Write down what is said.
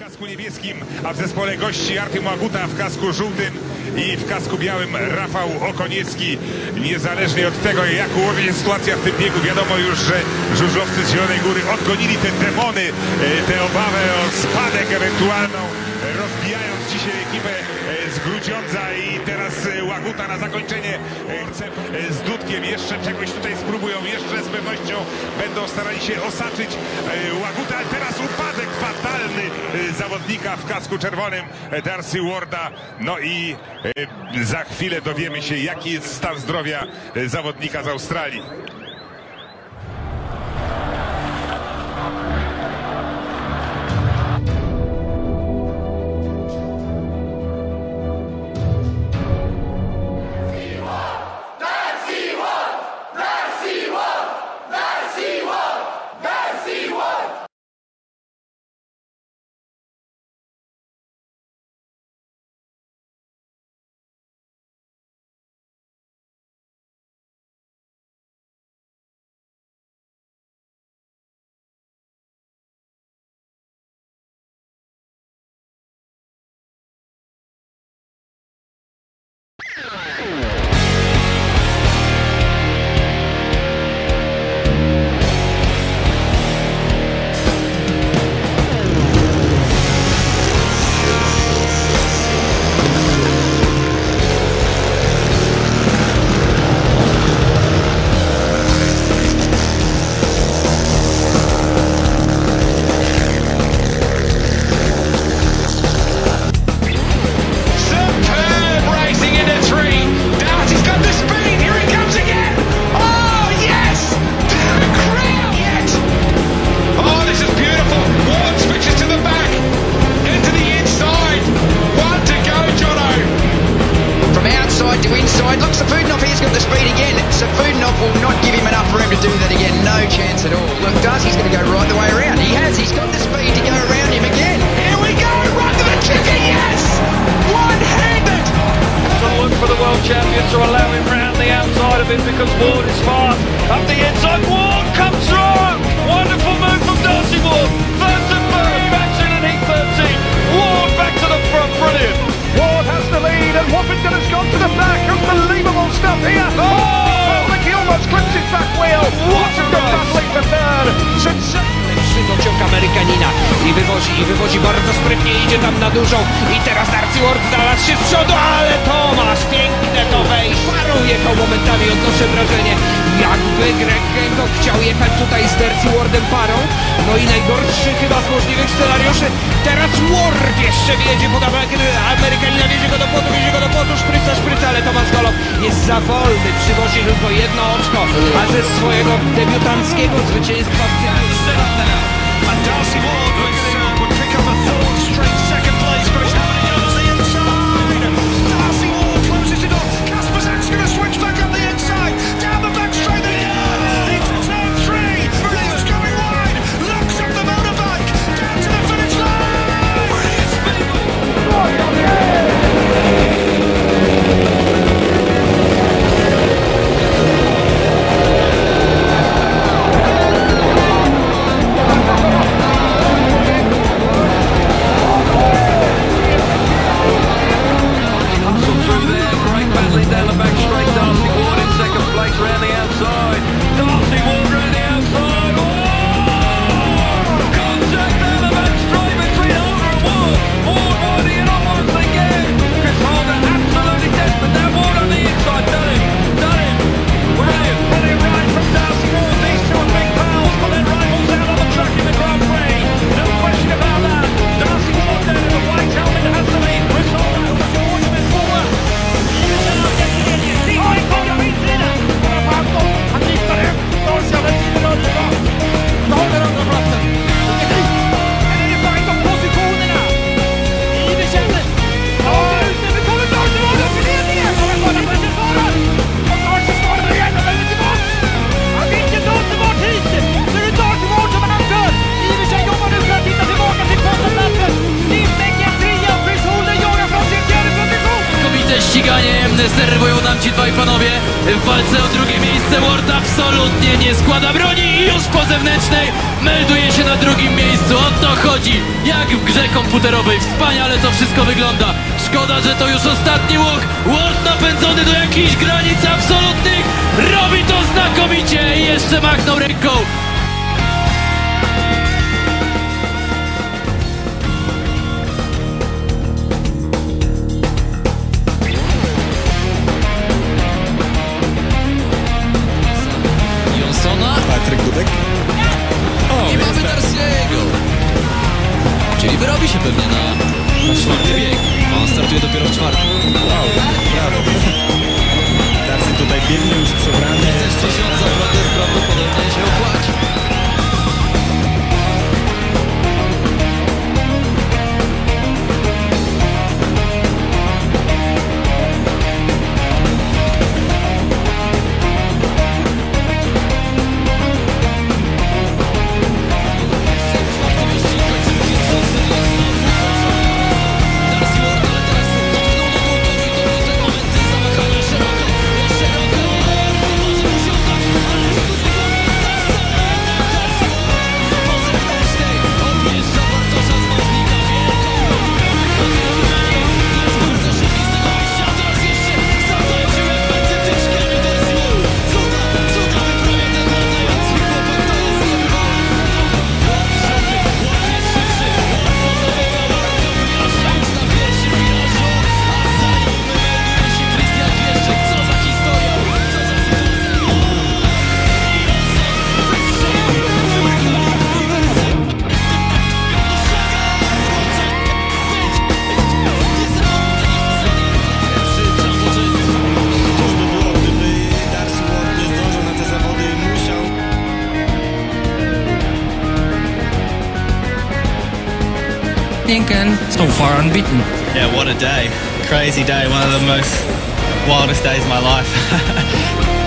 kasku niebieskim, a w zespole gości Artem Łaguta w kasku żółtym i w kasku białym Rafał Okoniecki. Niezależnie od tego, jak ułoży się sytuacja w tym biegu, wiadomo już, że żużlowcy z Zielonej Góry odgonili te demony, tę obawę o spadek ewentualną, rozbijając dzisiaj ekipę z Grudziądza. I teraz Łaguta na zakończenie chce z Dudkiem, jeszcze czegoś tutaj spróbują, jeszcze z pewnością będą starali się osaczyć Łaguta, ale teraz upadek fatalny zawodnika w kasku czerwonym Darcy Warda. No i za chwilę dowiemy się, jaki jest stan zdrowia zawodnika z Australii. Darcy's going to go right the way around. He has. He's got the speed to go around him again. Here we go. Right to the kicker. Yes. One-handed. To look for the world champion to allow him round the outside of it because Ward is far up the inside. Ward comes through. Wonderful move from Darcy Ward. First and third. Action in heat 13. Ward back to the front. Brilliant. Ward has the lead and Woffington has gone to the back. Unbelievable stuff here. Oh, Ricky almost clips his back wheel. What a good battling for third. Dociąg Amerykanina i wywozi bardzo sprytnie, idzie tam na dużą i teraz Darcy Ward znalazł się z przodu, ale Tomasz piękne to wejść, parą jechał momentami, odnoszę wrażenie, jakby Greg Hancock chciał jechać tutaj z Darcy Wardem parą. No i najgorszy chyba z możliwych scenariuszy, teraz Ward jeszcze wjedzie pod Amerykanina, wjedzie go do płotu, szpryca, ale Tomasz Golob jest za wolny, przywozi tylko jedno oczko, a ze swojego debiutanckiego zwycięstwa w tym And Darcy Ward would pick up a third straight second place, but it's nobody else the inside. Darcy Ward closes it up. Kasperzak's going to switch back up the inside. Down the back straight into turn 3. Brilliant's going wide. Locks up the motorbike. Down to the finish line. Brilliant speed. serwują nam ci dwaj panowie w walce o drugie miejsce. Ward absolutnie nie składa broni i już po zewnętrznej melduje się na drugim miejscu. O to chodzi, jak w grze komputerowej. Wspaniale to wszystko wygląda. Szkoda, że to już ostatni łuk. Ward napędzony do jakichś granic absolutnych. Robi to znakomicie i jeszcze machnął ręką. Patryk Dudek. I mamy Darcy'ego. Czyli wyrobi się pewnie na czwarty bieg. On startuje dopiero w czwartym. Wow, brawo. Darcy tutaj biegnie już przebrany. Też 1000 zawodów prawdopodobnie się opłaci. And so far unbeaten. Yeah, what a day. Crazy day. One of the most wildest days of my life.